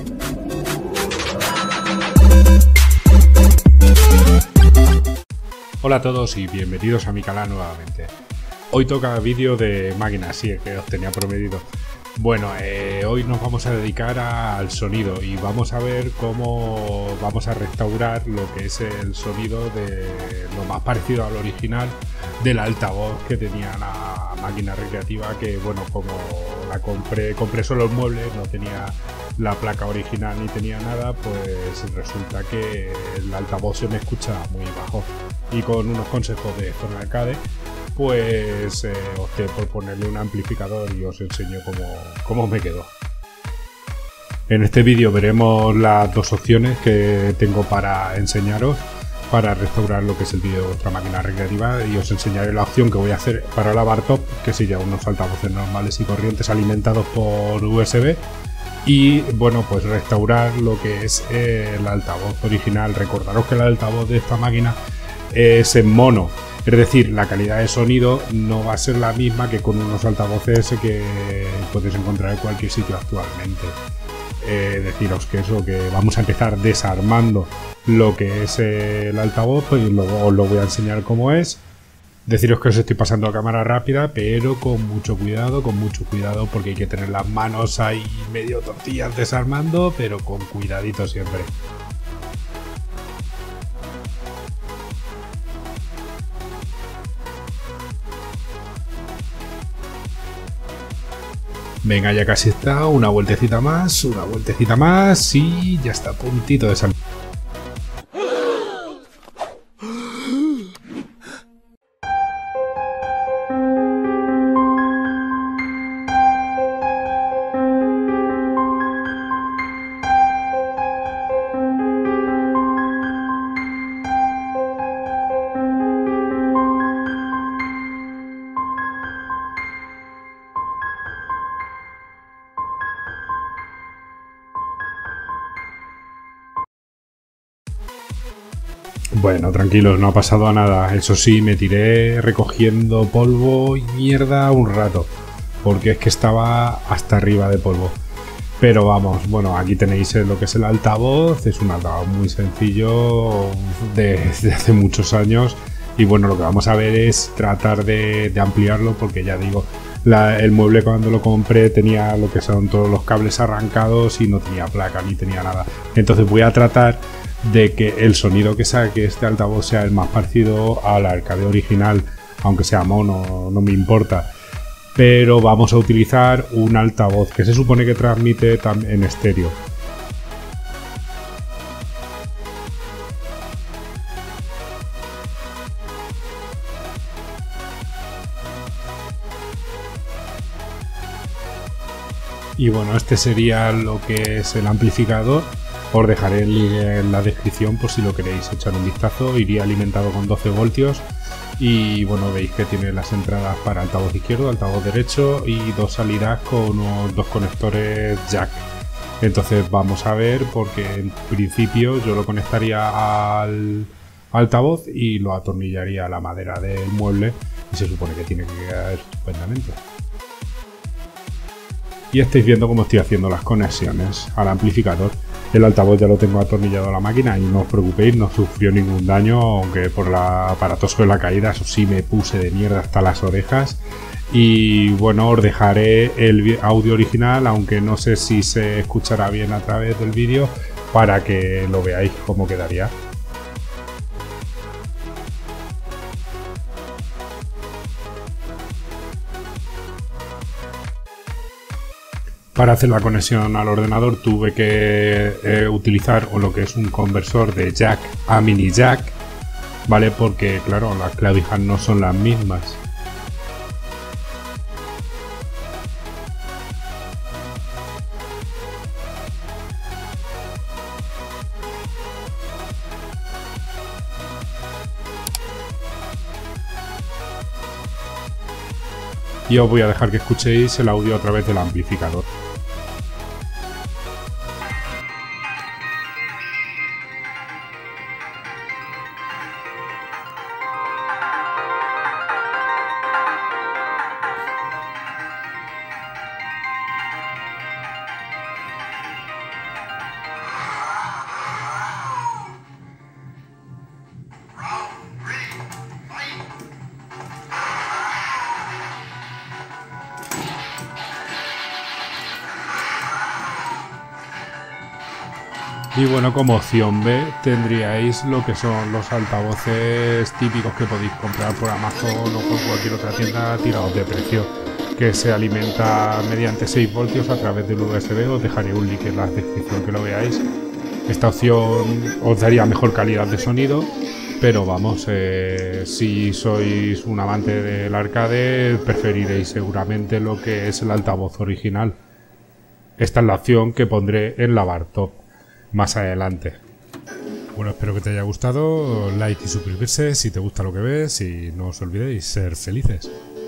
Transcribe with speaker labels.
Speaker 1: Hola a todos y bienvenidos a mi canal nuevamente. Hoy toca vídeo de máquinas, sí, que os tenía prometido. Bueno, hoy nos vamos a dedicar al sonido y vamos a ver cómo vamos a restaurar lo que es el sonido de lo más parecido al original del altavoz que tenía la máquina recreativa, que bueno, como la compré solo el mueble, no tenía la placa original ni tenía nada, pues resulta que el altavoz se me escucha muy bajo, y con unos consejos de Zona Arcade pues opté por ponerle un amplificador y os enseño cómo me quedó. En este vídeo veremos las dos opciones que tengo para enseñaros para restaurar lo que es el vídeo de vuestra máquina recreativa, y os enseñaré la opción que voy a hacer para la bar top, que sería unos altavoces normales y corrientes alimentados por USB, y bueno, pues restaurar lo que es el altavoz original. Recordaros que el altavoz de esta máquina es en mono, es decir, la calidad de sonido no va a ser la misma que con unos altavoces que puedes encontrar en cualquier sitio actualmente. Deciros que vamos a empezar desarmando lo que es el altavoz y luego os lo voy a enseñar cómo es. Deciros que os estoy pasando a cámara rápida, pero con mucho cuidado, porque hay que tener las manos ahí medio tortillas desarmando, pero con cuidadito siempre. Venga, ya casi está, una vueltecita más y ya está a puntito de salir. Bueno, tranquilos, no ha pasado nada. Eso sí, me tiré recogiendo polvo y mierda un rato, porque es que estaba hasta arriba de polvo. Pero vamos, bueno, aquí tenéis lo que es el altavoz. Es un altavoz muy sencillo desde hace muchos años, y bueno, lo que vamos a ver es tratar de ampliarlo, porque ya digo, el mueble cuando lo compré tenía lo que son todos los cables arrancados y no tenía placa ni tenía nada. Entonces voy a tratar de que el sonido que saque este altavoz sea el más parecido al arcade original, aunque sea mono, no me importa. Pero vamos a utilizar un altavoz que se supone que transmite en estéreo. Y bueno, este sería lo que es el amplificador. Os dejaré el link en la descripción por si lo queréis echar un vistazo. Iría alimentado con 12 voltios. Y bueno, veis que tiene las entradas para altavoz izquierdo, altavoz derecho y dos salidas con unos dos conectores jack. Entonces vamos a ver, porque en principio yo lo conectaría al altavoz y lo atornillaría a la madera del mueble, y se supone que tiene que quedar estupendamente. Y estáis viendo cómo estoy haciendo las conexiones al amplificador. El altavoz ya lo tengo atornillado a la máquina y no os preocupéis, no sufrió ningún daño, aunque por el aparatoso de la caída, eso sí, me puse de mierda hasta las orejas. Y bueno, os dejaré el audio original, aunque no sé si se escuchará bien a través del vídeo, para que lo veáis cómo quedaría. Para hacer la conexión al ordenador tuve que utilizar lo que es un conversor de jack a mini jack, ¿vale? Porque claro, las clavijas no son las mismas. Y os voy a dejar que escuchéis el audio a través del amplificador. Y bueno, como opción B tendríais lo que son los altavoces típicos que podéis comprar por Amazon o por cualquier otra tienda tirados de precio, que se alimenta mediante 6 voltios a través del USB. Os dejaré un link en la descripción que lo veáis. Esta opción os daría mejor calidad de sonido, pero vamos, si sois un amante del arcade preferiréis seguramente lo que es el altavoz original. Esta es la opción que pondré en la bar top más adelante. Bueno, espero que te haya gustado, like y suscribirse si te gusta lo que ves y no os olvidéis ser felices.